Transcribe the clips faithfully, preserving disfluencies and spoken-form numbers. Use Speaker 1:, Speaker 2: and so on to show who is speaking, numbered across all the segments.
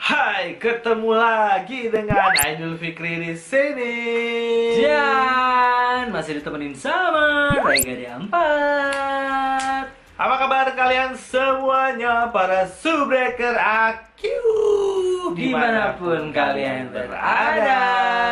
Speaker 1: Hai, ketemu lagi dengan Aidul Fikri di sini.
Speaker 2: Dan masih ditemenin sama Rega di empat.
Speaker 1: Apa kabar kalian semuanya para subbreaker A Q
Speaker 2: Dimanapun kalian berada.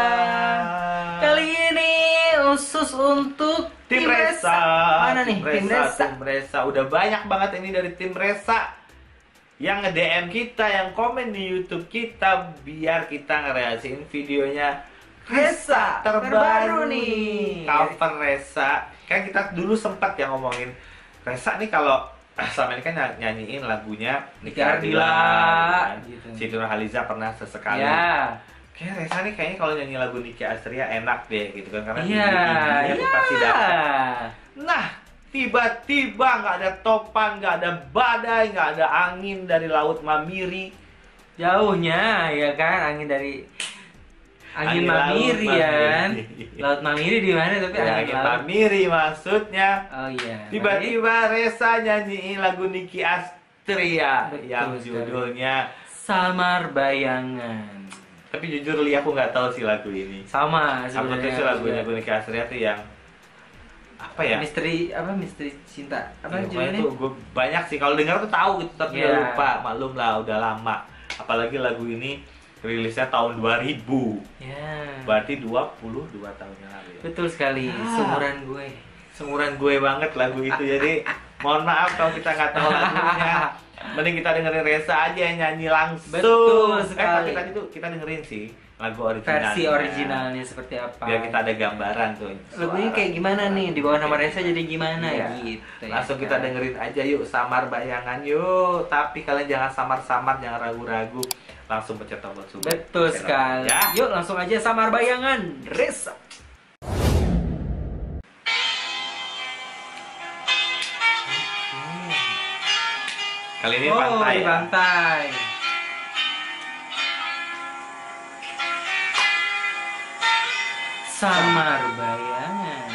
Speaker 2: Kali ini khusus untuk
Speaker 1: Tim Resa.
Speaker 2: Mana nih? Tim Resa.
Speaker 1: Tim Resa. Udah banyak banget ini dari Tim Resa yang nge-D M kita, yang komen di YouTube kita biar kita ngereaksiin videonya Resa terbaru,
Speaker 2: terbaru nih.
Speaker 1: Cover Resa. Kan kita dulu sempat ya ngomongin Resa nih kalau sama ini kan nyanyiin lagunya Niki Ardila, kan?
Speaker 2: Gitu.
Speaker 1: Si Nurhaliza pernah sesekali.
Speaker 2: Ya.
Speaker 1: Kayak Resa nih kayaknya kalau nyanyi lagu Nicky Astria enak deh gitu kan, karena
Speaker 2: Iya.
Speaker 1: ibu-ibunya tuh
Speaker 2: Iya.
Speaker 1: pasti dapat. Nah, tiba-tiba nggak ada topan, nggak ada badai, nggak ada angin dari Laut Mamiri.
Speaker 2: Jauhnya ya kan angin dari angin,
Speaker 1: Angin
Speaker 2: Mamiri
Speaker 1: Laut
Speaker 2: ya kan.
Speaker 1: Mamiri.
Speaker 2: Laut Mamiri di mana tapi
Speaker 1: Ya,
Speaker 2: angin
Speaker 1: angin
Speaker 2: laut.
Speaker 1: Mamiri maksudnya.
Speaker 2: Oh iya.
Speaker 1: Tiba-tiba Resa nyanyiin lagu Nicky Astria
Speaker 2: Betul
Speaker 1: yang
Speaker 2: sekali.
Speaker 1: judulnya
Speaker 2: Samar Bayangan.
Speaker 1: tapi jujur Li, aku nggak tahu sih lagu ini.
Speaker 2: Sama
Speaker 1: Aku tuh
Speaker 2: sebenarnya.
Speaker 1: sih lagunya
Speaker 2: juga.
Speaker 1: Nicky Astria tuh yang apa ya?
Speaker 2: Misteri apa misteri cinta apa
Speaker 1: Ya, pokoknya
Speaker 2: judulnya?
Speaker 1: tuh gue banyak sih kalau dengar tuh tahu gitu, tapi
Speaker 2: Iya.
Speaker 1: udah lupa. Maklum lah, udah lama. Apalagi lagu ini rilisnya tahun dua ribu.
Speaker 2: Ya.
Speaker 1: Berarti dua puluh dua tahun yang lalu ya.
Speaker 2: Betul sekali.
Speaker 1: Ah.
Speaker 2: Seumuran gue.
Speaker 1: Seumuran gue banget lagu itu. Jadi mohon maaf kalau kita nggak tahu lagunya. Mending kita dengerin Resa aja yang nyanyi langsung.
Speaker 2: Betul
Speaker 1: Eh
Speaker 2: sekali.
Speaker 1: tapi tadi tuh kita dengerin sih lagu originalnya.
Speaker 2: Versi originalnya seperti apa?
Speaker 1: Biar kita ada gambaran tuh.
Speaker 2: Lagunya kayak gimana nih? Di bawah nama Resa jadi gimana
Speaker 1: Iya.
Speaker 2: gitu. ya
Speaker 1: Langsung kita
Speaker 2: kan?
Speaker 1: dengerin aja yuk, Samar Bayangan yuk. Tapi kalian jangan samar-samar, jangan ragu-ragu. Langsung pencet tombol sub.
Speaker 2: Betul
Speaker 1: Channel,
Speaker 2: sekali.
Speaker 1: Ya.
Speaker 2: Yuk langsung aja Samar Bayangan Resa.
Speaker 1: Kali ini
Speaker 2: Oh,
Speaker 1: pantai.
Speaker 2: di
Speaker 1: Ya.
Speaker 2: pantai. Samar Bayangan.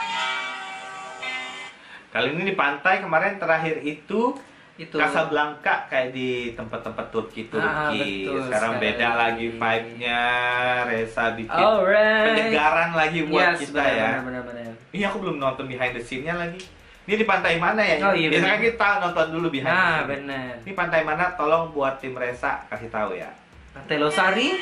Speaker 1: Kali ini di pantai. Kemarin terakhir itu
Speaker 2: Itu
Speaker 1: Casablanca, kayak di tempat-tempat Turki-Turki.
Speaker 2: Ah, betul
Speaker 1: Sekarang
Speaker 2: sekali.
Speaker 1: beda lagi vibe-nya. Resa bikin
Speaker 2: Alright.
Speaker 1: penyegaran lagi buat
Speaker 2: Yes,
Speaker 1: kita
Speaker 2: benar,
Speaker 1: ya.
Speaker 2: benar, benar, benar.
Speaker 1: Ini aku belum nonton behind the scene-nya lagi. Ini di pantai mana ya?
Speaker 2: Oh, iya,
Speaker 1: Biasanya
Speaker 2: benar.
Speaker 1: kita nonton dulu behind the
Speaker 2: Nah,
Speaker 1: scene.
Speaker 2: benar.
Speaker 1: Ini pantai mana? Tolong buat tim Resa kasih tahu ya.
Speaker 2: Pantai Losari.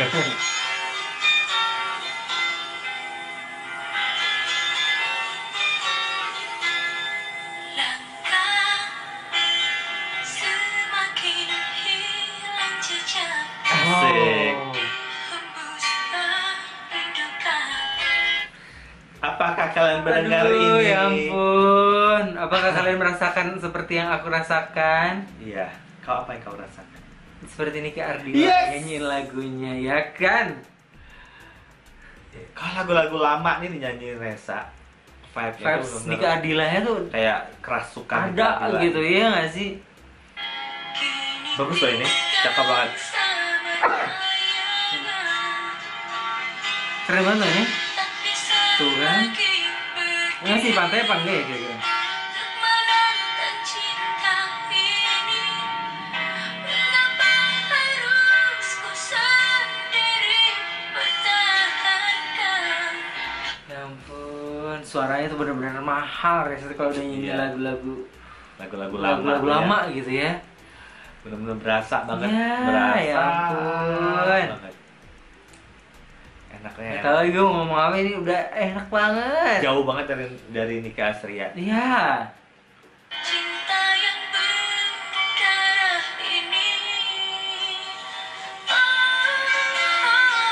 Speaker 3: Semakin hilang jejak,
Speaker 1: Asik.
Speaker 2: Oh.
Speaker 3: hembuslah rindukan.
Speaker 1: Apakah kalian mendengar
Speaker 2: Aduh,
Speaker 1: ini?
Speaker 2: ya ampun. Apakah kalian merasakan seperti yang aku rasakan?
Speaker 1: Iya. Kau apa yang kau rasakan?
Speaker 2: Seperti Nicky Ardila
Speaker 1: Yes.
Speaker 2: nyanyiin lagunya, ya kan?
Speaker 1: Kalau lagu-lagu lama nih dinyanyiin Resa, vibe-nya tuh
Speaker 2: Vibes
Speaker 1: bener-bener
Speaker 2: Nicky Ardilanya tuh
Speaker 1: kayak kerasukan Nicky
Speaker 2: ada
Speaker 1: Ardila.
Speaker 2: gitu, ya nggak sih?
Speaker 1: Bagus loh ini, cakep banget.
Speaker 2: Keren banget ya. Tuh kan. Enggak sih, pantai apa enggak ya kira-kira? Ya ampun, suaranya tuh bener-bener mahal ya kalau udah nyanyi
Speaker 1: Iya.
Speaker 2: lagu-lagu
Speaker 1: Lagu-lagu lama,
Speaker 2: lagu-lagu
Speaker 1: ya.
Speaker 2: lama gitu ya.
Speaker 1: Bener-bener berasa banget,
Speaker 2: Ya,
Speaker 1: berasa
Speaker 2: ya ampun.
Speaker 1: banget. Enaknya
Speaker 2: Gak
Speaker 1: enak.
Speaker 2: tahu lagi gue ngomong apa, ini udah enak banget.
Speaker 1: Jauh banget dari dari Nicky Astria.
Speaker 2: Iya.
Speaker 3: Cinta yang berdarah ini, oh, oh,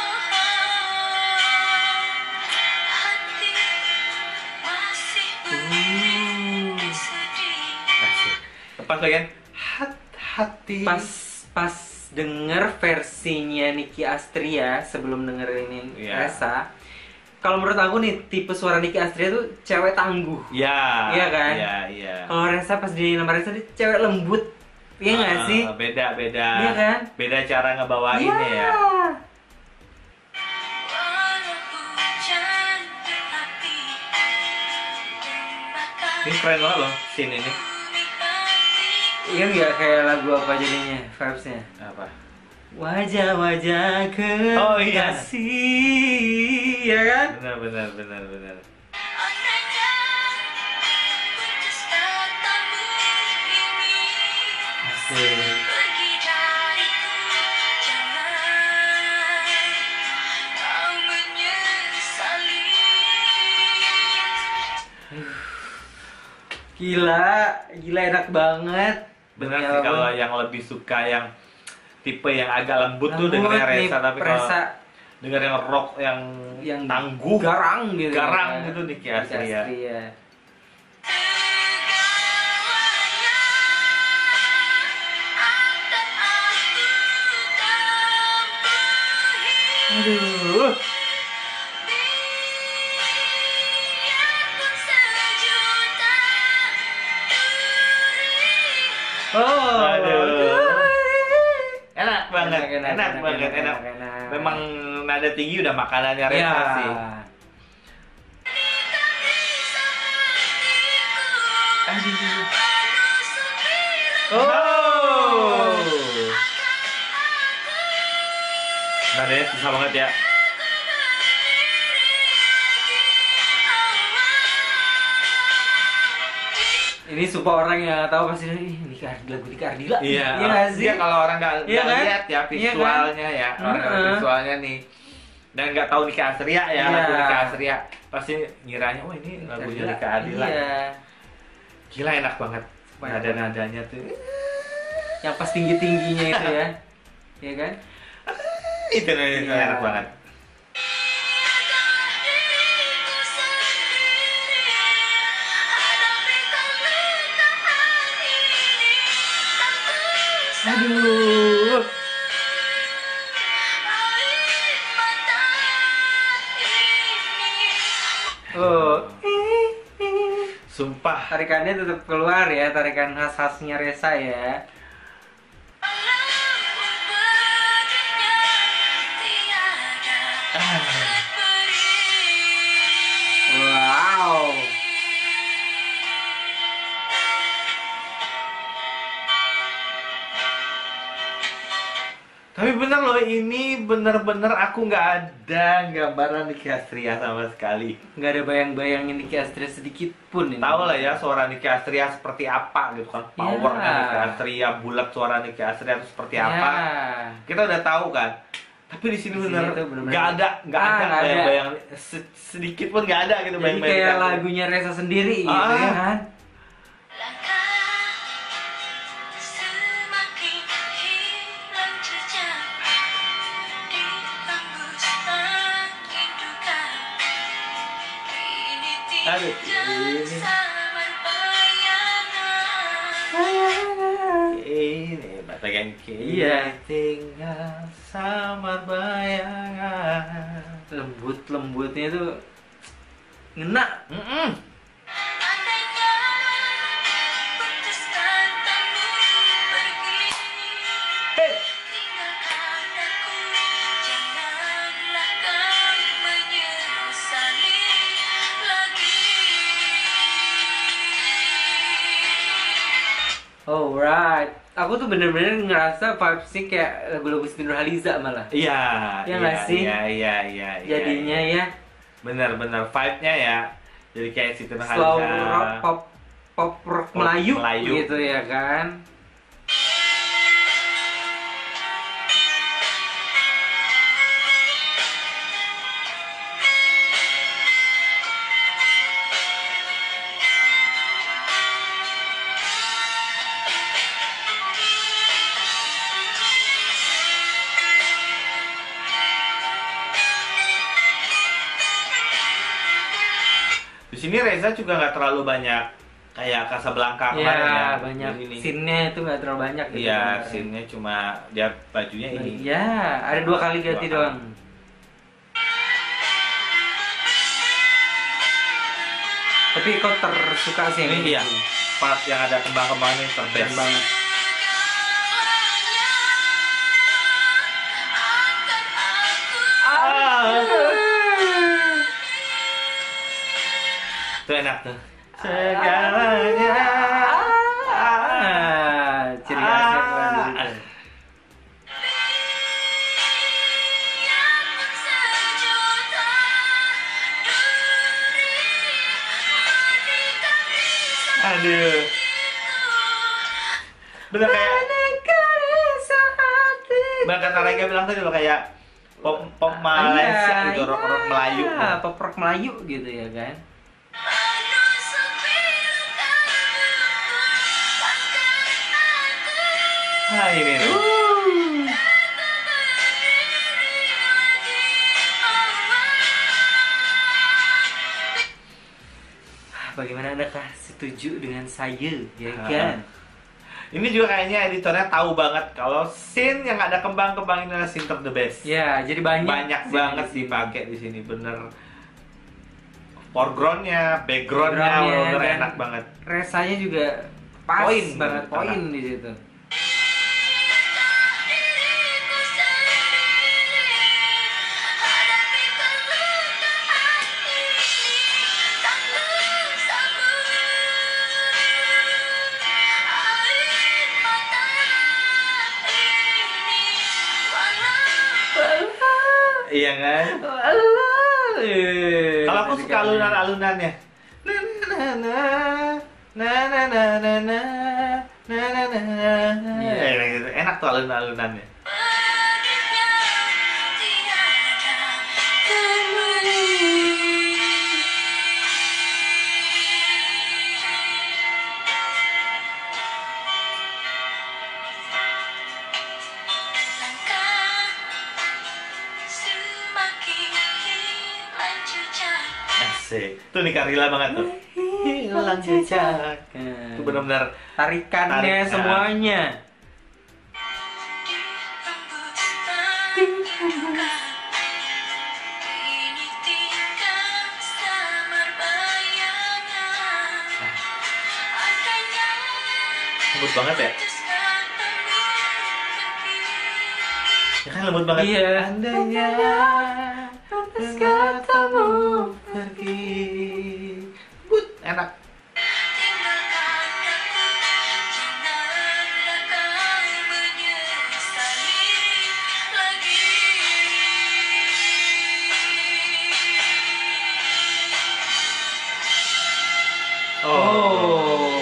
Speaker 3: hati masih begitu sedih.
Speaker 1: Asik. Lepas lagi kan hati.
Speaker 2: Pas pas denger versinya Nicky Astria sebelum denger ini
Speaker 1: Iya.
Speaker 2: Resa, kalau menurut aku nih tipe suara Nicky Astria tuh cewek tangguh.
Speaker 1: Ya.
Speaker 2: Iya kan?
Speaker 1: Iya, iya.
Speaker 2: Kalau Resa pas di nama Resa dia cewek lembut. Iya nggak
Speaker 1: Ah,
Speaker 2: sih?
Speaker 1: Beda, beda.
Speaker 2: Iya kan?
Speaker 1: Beda cara ngebawainnya
Speaker 2: Iya.
Speaker 1: ya.
Speaker 3: Walau hujan berapi membakar
Speaker 1: Ini keren banget loh scene ini.
Speaker 3: bumi hati
Speaker 2: Iya nggak kayak lagu apa jadinya vibesnya?
Speaker 1: Apa?
Speaker 2: Wajah-wajah
Speaker 1: Oh, iya.
Speaker 2: kekasih, ya kan?
Speaker 1: Benar benar benar benar.
Speaker 3: Andainya putus katamu ini
Speaker 2: Asik.
Speaker 3: pergi dariku, jangan kau menyesali.
Speaker 2: Gila, gila enak banget.
Speaker 1: Benar
Speaker 2: Demi
Speaker 1: sih
Speaker 2: apa?
Speaker 1: kalau yang lebih suka yang tipe yang agak lembut, tuh
Speaker 2: Lembut
Speaker 1: dengernya
Speaker 2: nih,
Speaker 1: Reza, tapi
Speaker 2: Reza.
Speaker 1: kalau denger yang rock yang,
Speaker 2: Yang
Speaker 1: tangguh,
Speaker 2: garang gitu.
Speaker 1: garang
Speaker 2: kan.
Speaker 1: gitu Nicky
Speaker 2: Nicky
Speaker 1: Astria.
Speaker 2: Astria.
Speaker 3: Segalanya akan aku tempuhi.
Speaker 2: Aduh.
Speaker 3: Biarpun sejuta duri.
Speaker 2: Oh.
Speaker 1: Aduh. Enak banget,
Speaker 2: Enak,
Speaker 1: enak,
Speaker 2: enak,
Speaker 1: banget,
Speaker 2: enak,
Speaker 1: enak.
Speaker 2: enak, enak.
Speaker 1: Memang nada tinggi udah makanannya Reza
Speaker 2: Ya.
Speaker 1: sih.
Speaker 2: Aduh.
Speaker 1: Oh. Nadanya susah banget ya.
Speaker 2: Ini supaya orang yang nggak tahu pasti ih Nicky Ardila, lagu Nicky Ardila.
Speaker 1: Iya,
Speaker 2: Iya nggak sih?
Speaker 1: Iya, kalau orang nggak
Speaker 2: Iya
Speaker 1: nggak
Speaker 2: kan?
Speaker 1: lihat ya
Speaker 2: Iya kan?
Speaker 1: visualnya ya, orang nggak
Speaker 2: Heeh.
Speaker 1: visualnya nih, dan nggak tahu Nicky Astria ya,
Speaker 2: Iya.
Speaker 1: lagu Nicky Astria pasti ngiranya, oh ini lagunya Nicky Ardila.
Speaker 2: Iya.
Speaker 1: Gila enak banget nada-nadanya tuh.
Speaker 2: Yang pas tinggi-tingginya itu ya. Iya kan?
Speaker 1: Itu itu
Speaker 2: Iya.
Speaker 1: enak banget.
Speaker 2: Aduh. Oh.
Speaker 1: Sumpah.
Speaker 2: Tarikannya tetap keluar ya, tarikan khas-khasnya Reza ya. Wow.
Speaker 1: Tapi bener loh, ini bener-bener aku nggak ada gambaran Nicky Astria sama sekali.
Speaker 2: Nggak ada bayang-bayangin Nicky Astria sedikit pun ini.
Speaker 1: Tahu lah ya suara Nicky Astria seperti apa gitu kan, powernya
Speaker 2: Ya.
Speaker 1: Nicky Astria, bulat suara Nicky Astria itu seperti
Speaker 2: Ya.
Speaker 1: apa. Kita udah tahu kan. Tapi di sini
Speaker 2: Di sini
Speaker 1: bener
Speaker 2: tuh bener-bener-
Speaker 1: nggak ada, nggak
Speaker 2: Ah,
Speaker 1: ada
Speaker 2: nggak ada.
Speaker 1: bayang-bayang se- sedikit pun nggak ada gitu
Speaker 2: Jadi
Speaker 1: bayang-bayang.
Speaker 2: kayak
Speaker 1: Nicky Astria.
Speaker 2: lagunya Reza sendiri gitu
Speaker 1: Ah.
Speaker 2: ya kan.
Speaker 3: Semakin hilang jejak dihembus angin duka. Kini
Speaker 1: Aduh,
Speaker 3: tinggal
Speaker 1: ini.
Speaker 3: samar bayangan.
Speaker 1: Ini bagian kiri
Speaker 2: Iya.
Speaker 1: tinggal samar bayangan.
Speaker 2: Lembut-lembutnya tuh ngena.
Speaker 1: Mm-mm.
Speaker 3: Andainya putus katamu pergi,
Speaker 1: Hey.
Speaker 3: tinggalkan aku, janganlah kau menyesali lagi.
Speaker 2: Alright. Aku tuh bener-bener ngerasa vibes-nya kayak lagu-lagu Siti Nurhaliza malah.
Speaker 1: Iya,
Speaker 2: Iya nggak sih?
Speaker 1: Iya, iya, iya, iya.
Speaker 2: Jadinya
Speaker 1: iya.
Speaker 2: ya
Speaker 1: Bener-bener vibe-nya ya. Jadi kayak Siti
Speaker 2: slow rock,
Speaker 1: Nurhaliza.
Speaker 2: pop pop rock
Speaker 1: Pop
Speaker 2: Melayu,
Speaker 1: Melayu.
Speaker 2: gitu ya kan.
Speaker 1: Di sini Reza juga nggak terlalu banyak kayak Casablanca kemarin ya.
Speaker 2: Ya, banyak
Speaker 1: Jadi ini-
Speaker 2: scene-nya itu nggak terlalu banyak gitu.
Speaker 1: Iya,
Speaker 2: kemarin.
Speaker 1: scene-nya cuma dia bajunya ini.
Speaker 2: Iya, ada dua kali ganti
Speaker 1: Dua kali.
Speaker 2: doang. Tapi kau tersuka sih yang
Speaker 1: Ini
Speaker 2: ini
Speaker 1: iya,
Speaker 2: sih.
Speaker 1: part yang ada kembang-kembangnya
Speaker 2: Keren
Speaker 1: terbest
Speaker 2: banget.
Speaker 1: Ah. Itu enak tuh. Segalanya.
Speaker 2: Ah, ciri khasnya keren
Speaker 1: Ah.
Speaker 2: gitu.
Speaker 1: Bener kayak
Speaker 2: Aneka rasa hati.
Speaker 1: bahkan Rega bilang tadi lo kayak pop pop Malaysia gitu, rock rock Melayu.
Speaker 2: Iya, pop rock Melayu gitu ya kan.
Speaker 1: Ah ini nih.
Speaker 2: Uh. Bagaimana Andakah setuju dengan saya, ya kan?
Speaker 1: Ini juga kayaknya editornya tahu banget kalau scene yang ada kembang-kembang ini adalah scene of the best.
Speaker 2: Ya, jadi banyak
Speaker 1: Banyak
Speaker 2: sih
Speaker 1: banget
Speaker 2: di sini.
Speaker 1: dipakai di sini, bener. Foregroundnya, backgroundnya,
Speaker 2: Backgroundnya,
Speaker 1: bener
Speaker 2: dan
Speaker 1: enak banget.
Speaker 2: Resanya juga pas
Speaker 1: Poin
Speaker 2: banget,
Speaker 1: banget,
Speaker 2: poin
Speaker 1: enak.
Speaker 2: di situ.
Speaker 1: Iya kan? Kalau aku suka alunan-alunannya. Na na na na na na na na na na na na.
Speaker 2: Iya.
Speaker 1: Eh, gitu. Enak tuh alun-alunannya. Asik. Tuh nih Karila banget tuh. Hilang jejak. Itu benar-benar
Speaker 2: Tarikannya
Speaker 1: Tarik,
Speaker 2: semuanya.
Speaker 1: lembut banget ya. Ya kan lembut banget.
Speaker 2: Iya.
Speaker 1: Andainya
Speaker 2: Pantas katamu
Speaker 1: pergi. But, enak.
Speaker 2: Oh.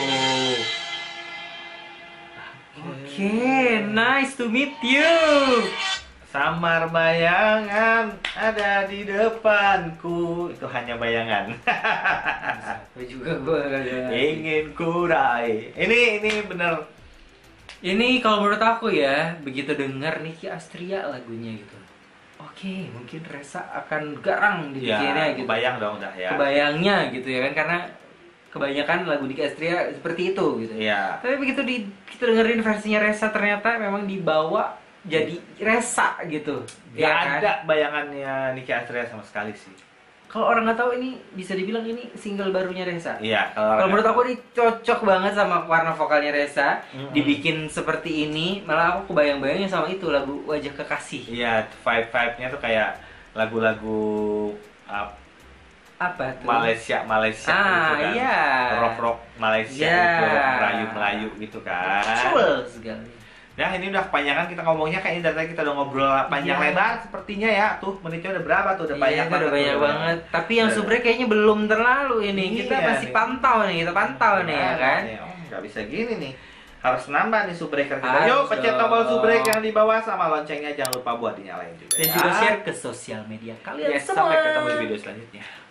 Speaker 2: Oke, nice to meet you.
Speaker 1: Samar bayangan ada di depanku. Itu hanya bayangan.
Speaker 2: Gue juga gue kagak.
Speaker 1: Ingin kurai. Ini ini bener.
Speaker 2: Ini kalau menurut aku ya, begitu denger Niki Astria lagunya gitu. Oke, mungkin Resa akan garang dipikirnya
Speaker 1: Ya,
Speaker 2: gitu.
Speaker 1: kebayang dong udah ya.
Speaker 2: Kebayangnya gitu ya kan, karena kebanyakan lagu Niki Astria seperti itu gitu.
Speaker 1: Iya.
Speaker 2: Tapi begitu di, kita dengerin versinya Resa ternyata memang dibawa jadi Resa gitu.
Speaker 1: Gak
Speaker 2: Ya kan?
Speaker 1: ada bayangannya Niki Astria sama sekali sih.
Speaker 2: Kalau orang nggak tahu ini bisa dibilang ini single barunya Resa.
Speaker 1: Iya,
Speaker 2: Kalau menurut aku ini cocok banget sama warna vokalnya Resa.
Speaker 1: Mm-mm.
Speaker 2: Dibikin seperti ini, malah aku kebayang-bayangnya sama itu lagu Wajah Kekasih.
Speaker 1: Iya, vibe-vibe-nya tuh kayak lagu-lagu uh,
Speaker 2: Apa tuh?
Speaker 1: Malaysia, Malaysia
Speaker 2: Ah,
Speaker 1: gitu kan.
Speaker 2: iya.
Speaker 1: Rock-rock Malaysia
Speaker 2: Iya.
Speaker 1: gitu, Melayu-Melayu gitu kan.
Speaker 2: Betul sekali.
Speaker 1: Nah, ini udah kepanjangan kita ngomongnya, kayaknya dari tadi kita udah ngobrol panjang
Speaker 2: Iya.
Speaker 1: lebar sepertinya ya. Tuh, menitnya udah berapa tuh? Udah
Speaker 2: Iya,
Speaker 1: banyak
Speaker 2: itu udah banyak
Speaker 1: tuh.
Speaker 2: banget. Tapi yang
Speaker 1: Udah.
Speaker 2: subrek kayaknya belum terlalu ini. Kita
Speaker 1: Iya
Speaker 2: masih
Speaker 1: nih.
Speaker 2: pantau nih, kita pantau nih ya
Speaker 1: Nah,
Speaker 2: kan.
Speaker 1: nih, Oh, nggak bisa gini nih. Harus nambah nih subbreaker kita.
Speaker 2: Harus
Speaker 1: Yuk, pencet tombol
Speaker 2: dong.
Speaker 1: subrek yang di bawah sama loncengnya jangan lupa buat dinyalain juga.
Speaker 2: Dan
Speaker 1: ya.
Speaker 2: juga share ke sosial media kalian
Speaker 1: Yes,
Speaker 2: semua.
Speaker 1: sampai ketemu di video selanjutnya.